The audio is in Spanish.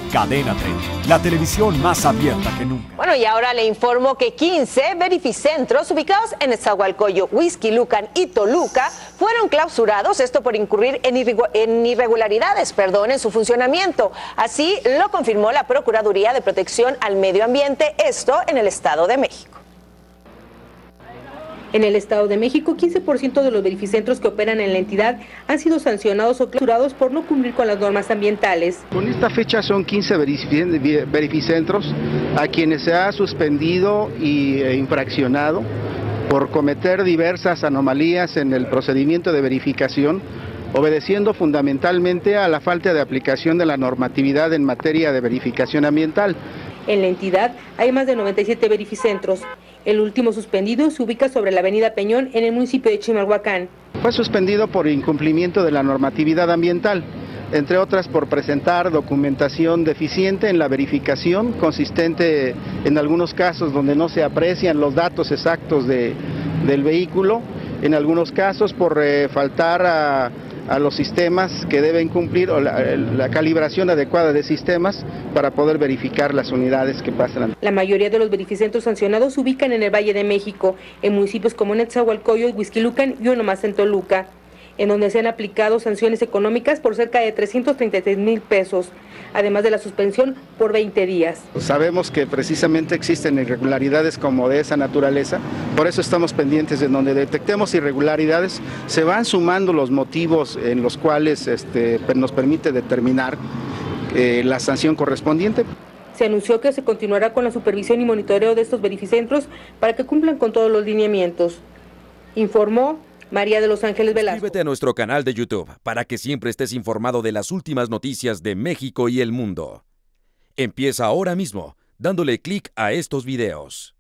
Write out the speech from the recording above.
Cadena 30, la televisión más abierta que nunca. Bueno, y ahora le informo que 15 verificentros ubicados en Nezahualcóyotl, Huixquilucan y Toluca fueron clausurados, esto por incurrir en irregularidades, en su funcionamiento. Así lo confirmó la Procuraduría de Protección al Medio Ambiente, esto en el Estado de México. En el Estado de México, 15% de los verificentros que operan en la entidad han sido sancionados o clausurados por no cumplir con las normas ambientales. Con esta fecha son 15 verificentros a quienes se ha suspendido e infraccionado por cometer diversas anomalías en el procedimiento de verificación, obedeciendo fundamentalmente a la falta de aplicación de la normatividad en materia de verificación ambiental. En la entidad hay más de 97 verificentros. El último suspendido se ubica sobre la avenida Peñón en el municipio de Chimalhuacán. Fue suspendido por incumplimiento de la normatividad ambiental, entre otras por presentar documentación deficiente en la verificación, consistente en algunos casos donde no se aprecian los datos exactos del vehículo, en algunos casos por faltar a los sistemas que deben cumplir o la calibración adecuada de sistemas para poder verificar las unidades que pasan. La mayoría de los verificentros sancionados se ubican en el Valle de México, en municipios como Nezahualcóyotl, Huixquilucan y uno más en Toluca, en donde se han aplicado sanciones económicas por cerca de 333,000 pesos, además de la suspensión por 20 días. Sabemos que precisamente existen irregularidades como de esa naturaleza, por eso estamos pendientes de donde detectemos irregularidades, se van sumando los motivos en los cuales nos permite determinar la sanción correspondiente. Se anunció que se continuará con la supervisión y monitoreo de estos verificentros para que cumplan con todos los lineamientos. Informó María de los Ángeles Velasco. Suscríbete a nuestro canal de YouTube para que siempre estés informado de las últimas noticias de México y el mundo. Empieza ahora mismo dándole clic a estos videos.